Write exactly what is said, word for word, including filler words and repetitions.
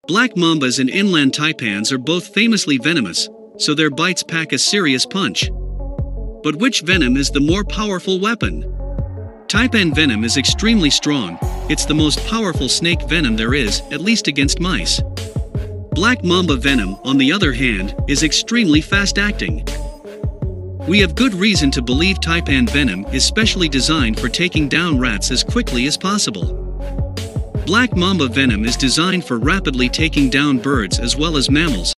Black mambas and inland taipans are both famously venomous, so their bites pack a serious punch. But which venom is the more powerful weapon? Taipan venom is extremely strong. It's the most powerful snake venom there is, at least against mice. Black mamba venom, on the other hand, is extremely fast-acting. We have good reason to believe taipan venom is specially designed for taking down rats as quickly as possible. Black mamba venom is designed for rapidly taking down birds as well as mammals.